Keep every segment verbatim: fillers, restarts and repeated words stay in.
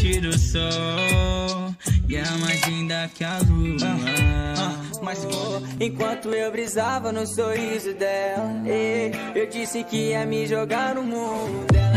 frente do sol e é mais linda que a lua. Ah, ah, mas pô, enquanto eu brisava no sorriso dela, ei, eu disse que ia me jogar no mundo dela.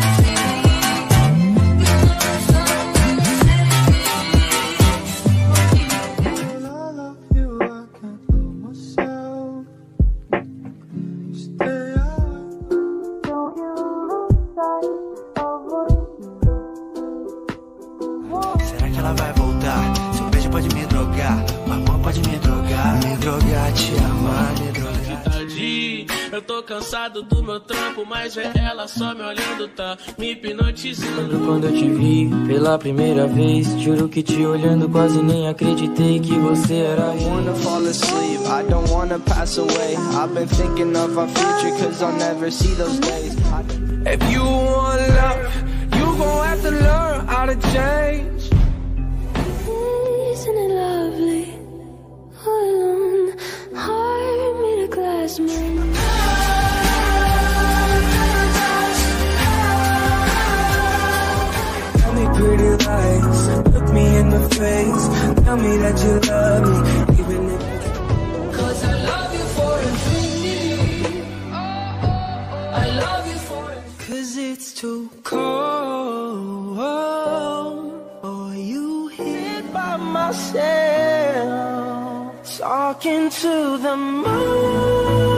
Será que ela vai voltar? Seu beijo pode me drogar, o amor pode me drogar, me drogar, te amar, me drogar. Eu tô cansado do meu trampo, mas ver ela só me olhando tá me hipnotizando. Quando eu te vi pela primeira vez, juro que te olhando quase nem acreditei que você era. I wanna fall asleep, I don't wanna pass away. I've been thinking of our future cause I'll never see those days. If you want love, you gon' have to learn how to change. Isn't it lovely? All alone, heart made of glass, man. Tell me pretty lies, look me in the face. Tell me that you love me, even if. Cause I love you for infinity. I love you for infinity. Cause it's too cold for you here by myself, talking to the moon.